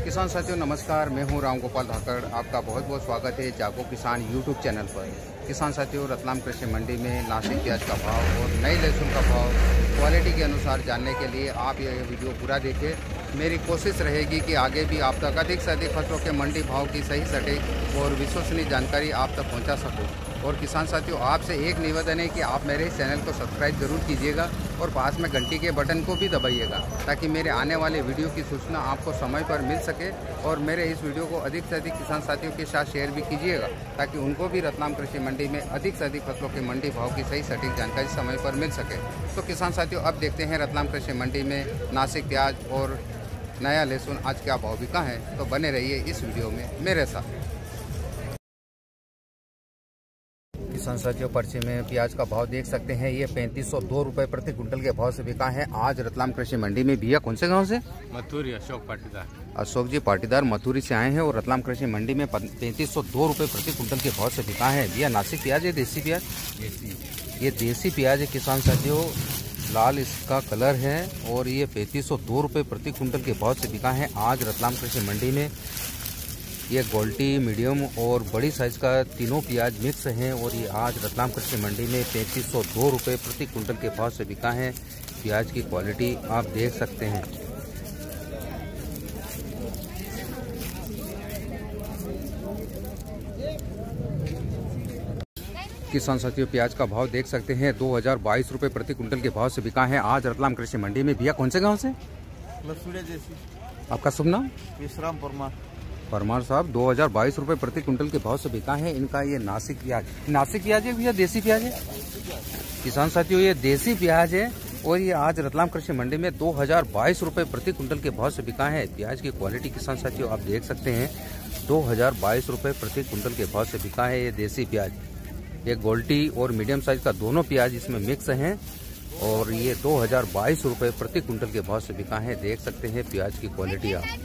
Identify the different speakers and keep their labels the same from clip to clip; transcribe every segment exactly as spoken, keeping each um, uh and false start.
Speaker 1: किसान साथियों नमस्कार, मैं हूं राम गोपाल धाकड़। आपका बहुत बहुत स्वागत है जागो किसान यूट्यूब चैनल पर। किसान साथियों, रतलाम कृषि मंडी में नासिक प्याज का भाव और नई लहसुन का भाव क्वालिटी के अनुसार जानने के लिए आप ये वीडियो पूरा देखें। मेरी कोशिश रहेगी कि आगे भी आप तक अधिक से अधिक फसलों के मंडी भाव की सही सटीक और विश्वसनीय जानकारी आप तक पहुँचा सकूँ। और किसान साथियों, आपसे एक निवेदन है कि आप मेरे इस चैनल को सब्सक्राइब जरूर कीजिएगा और पास में घंटी के बटन को भी दबाइएगा ताकि मेरे आने वाले वीडियो की सूचना आपको समय पर मिल सके। और मेरे इस वीडियो को अधिक से अधिक किसान साथियों के साथ शेयर भी कीजिएगा ताकि उनको भी रतलाम कृषि मंडी में अधिक से अधिक फसलों के मंडी भाव की सही सटीक जानकारी समय पर मिल सके। तो किसान साथियों, अब देखते हैं रतलाम कृषि मंडी में नासिक प्याज और नया लहसुन आज क्या भाव बिका है। तो बने रहिए इस वीडियो में मेरे साथ। किसान साथियों, पर्चे में प्याज का भाव देख सकते हैं। ये पैंतीस सौ दो रुपए प्रति कुंटल के भाव से बिका है आज रतलाम कृषि मंडी में। भैया कौन से गांव से?
Speaker 2: मथुरी अशोक पाटीदार।
Speaker 1: अशोक जी पाटीदार मथुरी से आए हैं और रतलाम कृषि मंडी में पैंतीस सौ दो रुपए प्रति कुंटल के भाव से बिका है। भैया नासिक प्याज है देसी प्याज? देसी। ये देसी प्याज है किसान साथियों, लाल इसका कलर है और ये पैंतीस सौ दो रुपए प्रति कुंटल के भाव से बिका है आज रतलाम कृषि मंडी में। ये गोल्टी, मीडियम और बड़ी साइज का तीनों प्याज मिक्स हैं और ये आज रतलाम कृषि मंडी में पैंतीस सौ दो रुपये प्रति कुंटल के भाव से बिका है। प्याज की क्वालिटी आप देख सकते हैं। किसान साथियों, प्याज का भाव देख सकते हैं दो हजार बाईस रुपये प्रति कुंटल के भाव से बिका है आज रतलाम कृषि मंडी में। भैया कौन से गाँव से? आपका शुभ नाम?
Speaker 3: विश्राम परमार।
Speaker 1: परमार साहब, दो हजार बाईस रुपये प्रति कुंटल के भाव से बिका है इनका ये नासिक प्याज। नासिक प्याज है भैया देसी प्याज है? किसान साथियों, ये देसी प्याज है और ये आज रतलाम कृषि मंडी में दो हजार बाईस रुपये प्रति कुंटल के भाव से बिका है। प्याज की क्वालिटी किसान साथियों आप देख सकते हैं, दो हजार बाईस रुपये प्रति कुंटल के भाव से बिका है ये देसी प्याज। ये गोल्टी और मीडियम साइज का दोनों प्याज इसमें मिक्स हैं और ये दो हजार बाईस रुपये प्रति कुंटल के भाव से बिका है। देख सकते हैं प्याज की क्वालिटी आप।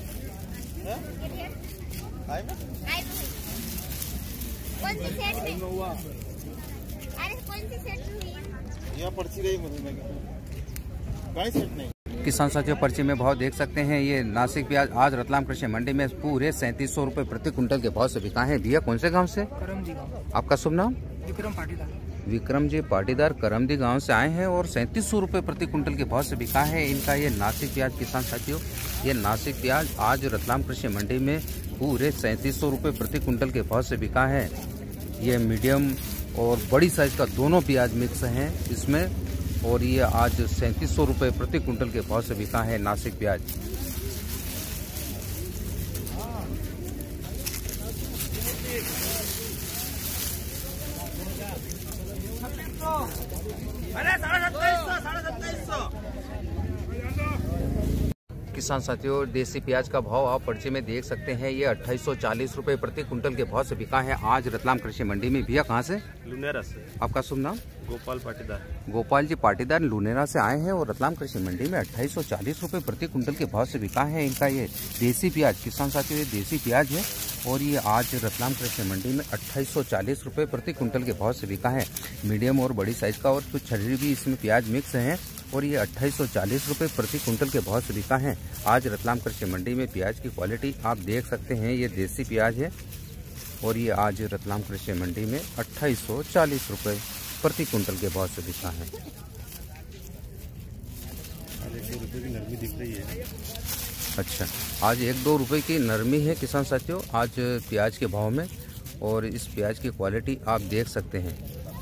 Speaker 4: कौन सी सेट में? अरे कौन सी सेट में?
Speaker 3: यहाँ पर्ची रही मुझे कहीं सेट नहीं।
Speaker 1: किसान साथियों, पर्ची में भाव देख सकते हैं। ये नासिक प्याज आज रतलाम कृषि मंडी में पूरे सैंतीस सौ रुपये प्रति कुंटल के भाव से बिका है। भैया कौन से गांव से?
Speaker 5: करमदी गांव।
Speaker 1: आपका शुभ नाम?
Speaker 5: विक्रम पाटीदार।
Speaker 1: विक्रम जी पाटीदार करमदी गांव से आए हैं और सैंतीस सौ रुपये प्रति कुंटल के भाव से बिका है इनका ये नासिक प्याज। किसान साथियों, ये नासिक प्याज आज रतलाम कृषि मंडी में पूरे सैंतीस सौ रुपये प्रति कुंटल के भाव से बिका है। ये मीडियम और बड़ी साइज का दोनों प्याज मिक्स हैं इसमें और ये आज सैंतीस सौ रुपये प्रति कुंटल के भाव से बिका है नासिक प्याज। किसान साथियों, देसी प्याज का भाव आप पर्चे में देख सकते हैं। ये अट्ठाईस सौ चालीस रुपये प्रति कुंटल के भाव से बिका है आज रतलाम कृषि मंडी में। भैया कहाँ से?
Speaker 3: लुनेरा से।
Speaker 1: आपका शुभ नाम?
Speaker 3: गोपाल पाटीदार।
Speaker 1: गोपाल जी पाटीदार लुनेरा से आए हैं और रतलाम कृषि मंडी में अट्ठाईस सौ चालीस रुपये प्रति कुंटल के भाव से बिका है इनका ये देसी प्याज। किसान साथियों, ये देसी प्याज है और ये आज रतलाम कृषि मंडी में अट्ठाईस सौ चालीस रुपये प्रति कुंटल के भाव से बिका है। मीडियम और बड़ी साइज का और कुछ छर्री भी इसमें प्याज मिक्स हैं और ये अट्ठाईस सौ चालीस रुपये प्रति कुंटल के भाव से बिका है आज रतलाम कृषि मंडी में। प्याज की क्वालिटी आप देख सकते हैं, ये देसी प्याज है और ये आज रतलाम कृषि मंडी में अट्ठाईस सौ चालीस रुपये प्रति कुंटल के भाव से बिका है।
Speaker 3: एक दो रुपये की नरमी दिख रही है।
Speaker 1: अच्छा, आज एक दो रुपए की नरमी है किसान साथियों आज प्याज के भाव में और इस प्याज की क्वालिटी आप देख सकते हैं।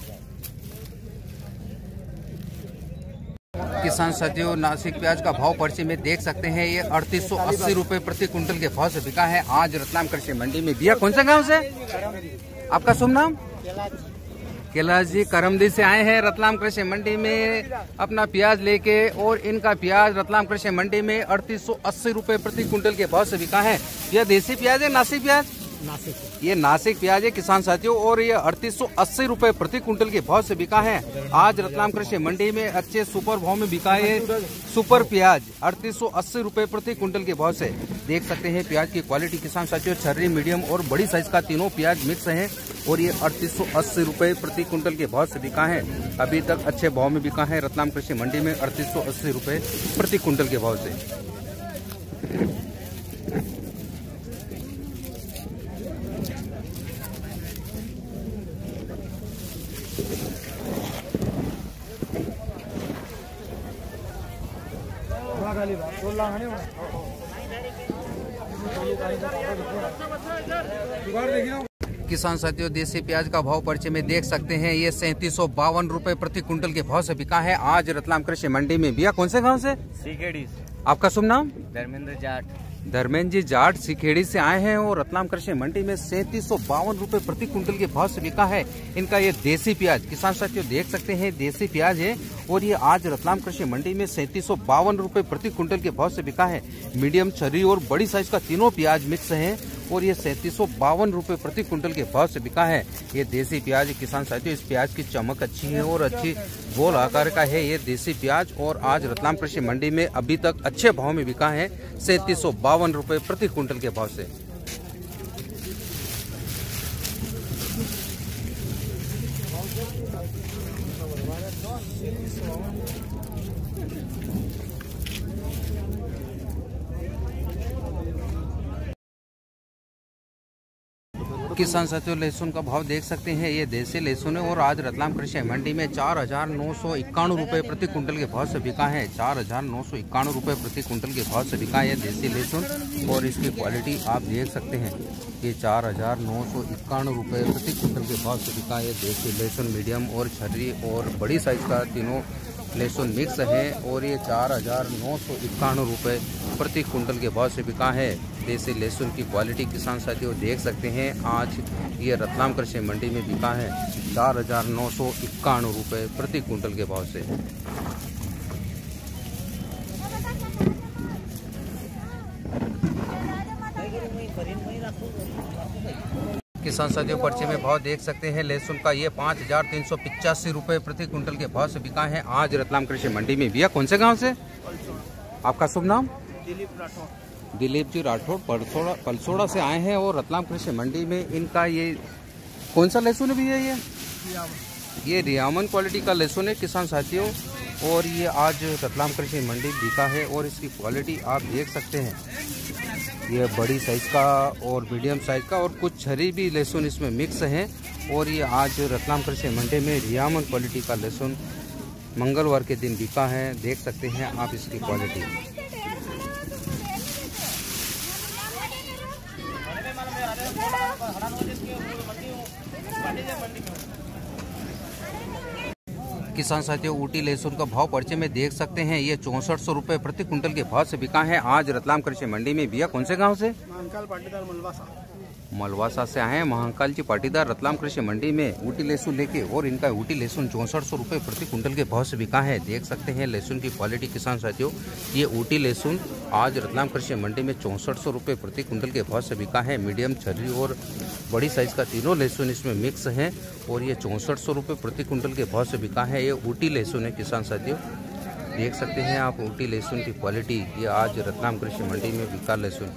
Speaker 1: किसान साथियों, नासिक प्याज का भाव पर्ची में देख सकते हैं। ये अड़तीस सौ अस्सी रुपये प्रति कुंटल के भाव से बिका है आज रतलाम कृषि मंडी में। भैया कौन से गांव से? आपका शुभ नाम? कैलाश जी करमदी से आए हैं रतलाम कृषि मंडी में अपना प्याज लेके और इनका प्याज रतलाम कृषि मंडी में अड़तीस सौ अस्सी रुपये प्रति कुंटल के भाव से बिका है। यह देसी प्याज है नासिक प्याज?
Speaker 5: नासिक।
Speaker 1: ये नासिक प्याज है किसान साथियों और ये अड़तीस सौ अस्सी रुपये प्रति कुंटल के भाव से बिका है आज रतलाम कृषि मंडी में। अच्छे सुपर भाव में बिका है सुपर प्याज अड़तीस सौ अस्सी रुपये प्रति कुंटल के भाव से। देख सकते हैं प्याज की क्वालिटी किसान साथियों, छर्री, मीडियम और बड़ी साइज का तीनों प्याज मिक्स हैं और ये अड़तीस सौ अस्सी रुपये प्रति कुंटल के भाव से बिका है। अभी तक अच्छे भाव में बिका है रतलाम कृषि मंडी में अड़तीस सौ अस्सी रुपये प्रति कुंटल के भाव से। किसान साथियों, देसी प्याज का भाव पर्चे में देख सकते हैं। ये सैंतीस सौ बावन रूपए प्रति क्विंटल के भाव से बिका है आज रतलाम कृषि मंडी में। भैया कौन से गांव से?
Speaker 2: सीखेड़ी।
Speaker 1: आपका शुभ नाम?
Speaker 2: धर्मेंद्र जाट।
Speaker 1: धर्मेंद्र जी जाट सीखेड़ी से आए हैं और रतलाम कृषि मंडी में सैंतीस सौ बावन रूपए प्रति क्विंटल के भाव से बिका है इनका ये देसी प्याज। किसान साथियों देख सकते हैं देसी प्याज है और ये आज रतलाम कृषि मंडी में सैंतीस सौ बावन रूपए प्रति क्विंटल के भाव से बिका है। मीडियम, छरी और बड़ी साइज का तीनों प्याज मिक्स है और ये सैंतीस सौ बावन रूपए प्रति क्विंटल के भाव से बिका है ये देसी प्याज। किसान साथियों इस प्याज की चमक अच्छी है और अच्छी गोल आकार का है ये देसी प्याज और आज रतलाम कृषि मंडी में अभी तक अच्छे भाव में बिका है सैंतीस सौ बावन रूपए प्रति क्विंटल के भाव से। किसान साथियों लहसुन का भाव देख सकते हैं। ये देसी लहसुन है और आज रतलाम कृषि मंडी में चार हजार नौ सौ इक्यानवे रुपये प्रति क्विंटल के भाव से बिका है। चार हजार नौ सौ इक्यानवे रुपये प्रति क्विंटल के भाव से बिका है देसी लहसुन और इसकी क्वालिटी आप देख सकते हैं। ये चार हजार नौ सौ इक्यानवे रुपये प्रति क्विंटल के भाव से बिका है देसी लहसुन। मीडियम और छर्री और बड़ी साइज का तीनों लहसुन मिक्स है और ये चार हजार नौ सौ इक्यानवे रुपये प्रति क्विंटल के भाव से बिका है देसी लहसुन की क्वालिटी। किसान साथियों देख सकते हैं आज ये रतलाम कृषि मंडी में बिका है चार हजार नौ सौ इक्यानवे रुपये प्रति क्विंटल के भाव से। किसान साथियों पर्चे में भाव देख सकते हैं। लहसुन का ये पाँच हजार तीन सौ पिचासी रुपये प्रति क्विंटल के भाव से बिका है आज रतलाम कृषि मंडी में। भैया कौन से गांव से? आपका शुभ नाम?
Speaker 3: दिलीप राठौर।
Speaker 1: दिलीप जी राठौर पलसोड़ा पलसोड़ा से आए हैं और रतलाम कृषि मंडी में इनका ये कौन सा लहसुन है भैया? ये ये रियामन क्वालिटी का लहसुन है किसान साथियों और ये आज रतलाम कृषि मंडी बिका है और इसकी क्वालिटी आप देख सकते हैं। ये बड़ी साइज का और मीडियम साइज का और कुछ छरी भी लहसुन इसमें मिक्स है और ये आज रतलाम कृषि मंडी में रियामन क्वालिटी का लहसुन मंगलवार के दिन बिका है। देख सकते हैं आप इसकी क्वालिटी। किसान साथियों ऊटी लहसुन का भाव पर्चे में देख सकते हैं। ये चौसठ सौ रुपये प्रति क्विंटल के भाव से बिका है आज रतलाम कृषि मंडी में। भैया कौन से गांव से?
Speaker 3: महाकाल पाटीदार मलवासा।
Speaker 1: मलवासा से आए हैं महाकाल जी पाटीदार रतलाम कृषि मंडी में ऊटी लहसुन लेके और इनका ऊटी लहसुन चौसठ सौ रुपये प्रति क्विंटल के भाव से बिका है। देख सकते हैं लहसुन की क्वालिटी किसान साथियों। ये ऊटी लहसुन आज रतलाम कृषि मंडी में चौसठ सौ रुपये प्रति क्विंटल के भाव से बिका है। मीडियम, छर्री और बड़ी साइज का तीनों लहसुन इसमें मिक्स है और ये चौसठ सौ रुपये प्रति क्विंटल के भाव से बिका है। ये ऊटी लहसुन है किसान साथियों। देख सकते हैं आप ऊटी लहसुन की क्वालिटी। ये आज रतलाम कृषि मंडी में बिका लहसुन।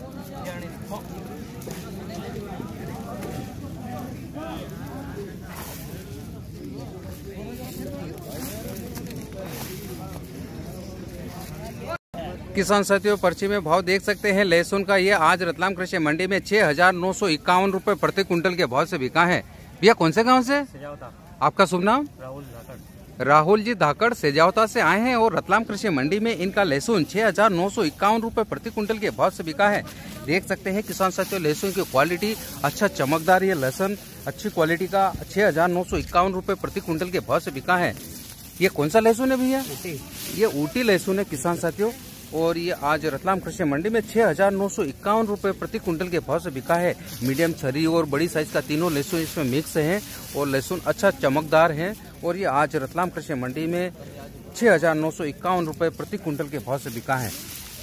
Speaker 1: किसान साथियों पर्ची में भाव देख सकते हैं। लहसुन का ये आज रतलाम कृषि मंडी में छह हजार नौ सौ इक्यावन रुपये प्रति क्विंटल के भाव से बिका है। भैया कौन से गांव से? आपका शुभ नाम?
Speaker 3: राहुल धाकड़।
Speaker 1: राहुल जी धाकड़ सेजावता से आए हैं और रतलाम कृषि मंडी में इनका लहसुन छह हजार नौ सौ इक्यावन रुपये प्रति क्विंटल के भाव से बिका है। देख सकते हैं किसान साथियों लहसुन की क्वालिटी अच्छा चमकदार ये लहसुन अच्छी क्वालिटी का छह हजार नौ सौ इक्यावन रुपये प्रति क्विंटल के भाव से बिका है। ये कौन सा लहसुन है भैया? ये ऊटी लहसुन है किसान साथियों और ये आज रतलाम कृषि मंडी में छह हजार नौ सौ इक्यावन रुपये प्रति क्विंटल के भाव से बिका है। मीडियम, छरी और बड़ी साइज का तीनों लहसुन इसमें मिक्स है और लहसुन अच्छा चमकदार है और ये आज रतलाम कृषि मंडी में छह हजार नौ सौ इक्यावन रुपये प्रति क्विंटल के भाव से बिका है।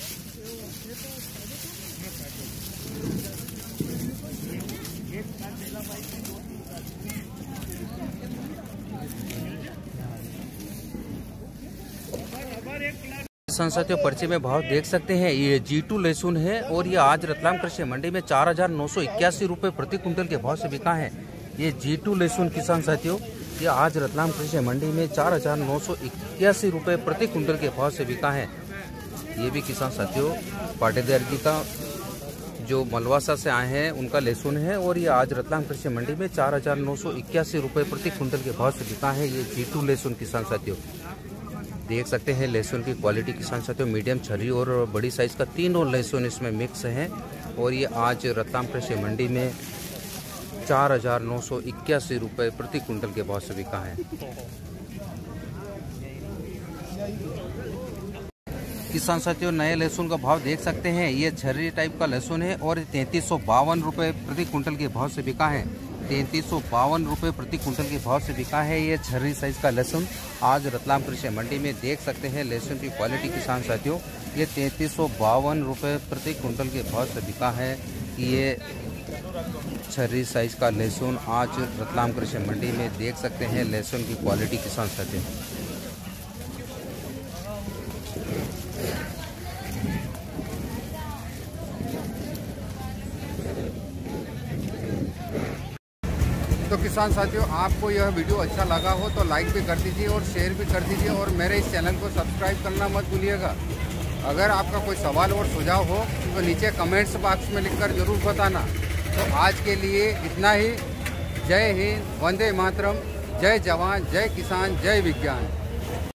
Speaker 1: किसान साथियों पर्चे में भाव देख सकते हैं। ये जी टू लहसुन है और ये आज रतलाम कृषि मंडी में चार हजार नौ सौ इक्यासी रुपये प्रति क्विंटल के भाव से बिका है। ये जी टू लहसुन किसान साथियों ये आज रतलाम कृषि मंडी में चार हजार नौ सौ इक्यासी रुपये प्रति क्विंटल के भाव से बिका है। ये भी किसान साथियों पाटीदार जी का जो मलवासा से आए हैं उनका लहसुन है और ये आज रतलाम कृषि मंडी में चार हजार नौ सौ इक्यासी रुपये प्रति क्विंटल के भाव से बिका है। ये जी टू लहसुन किसान साथियों। देख सकते हैं लहसुन की क्वालिटी किसान साथियों, मीडियम छर्री और बड़ी साइज़ का तीनों लहसुन इसमें मिक्स है। और ये आज रतलाम कृषि मंडी में चार हज़ार नौ सौ इक्यासी रुपये प्रति कुंटल के भाव से बिका है। किसान साथियों, नए लहसुन का भाव देख सकते हैं। ये छर्री टाइप का लहसुन है और तैंतीस सौ बावन रुपये प्रति कुंटल के भाव से बिका है। तैंतीस सौ बावन रुपये प्रति कुंटल के भाव से बिका है ये छर्री साइज का लहसुन आज रतलाम कृषि मंडी में। देख सकते हैं लहसुन की क्वालिटी किसान साथियों, ये तैंतीस सौ बावन रुपये प्रति कुंटल के भाव से बिका है। ये छर्री साइज का लहसुन आज रतलाम कृषि मंडी में देख सकते हैं लहसुन की क्वालिटी किसान साथियों। तो किसान साथियों, आपको यह वीडियो अच्छा लगा हो तो लाइक भी कर दीजिए और शेयर भी कर दीजिए और मेरे इस चैनल को सब्सक्राइब करना मत भूलिएगा। अगर आपका कोई सवाल और सुझाव हो तो नीचे कमेंट्स बॉक्स में लिखकर ज़रूर बताना। तो आज के लिए इतना ही। जय हिंद, वंदे मातरम, जय जवान, जय किसान, जय विज्ञान।